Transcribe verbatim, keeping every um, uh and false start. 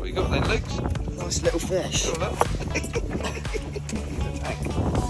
What you got then, Luke? Nice little fish. Got that?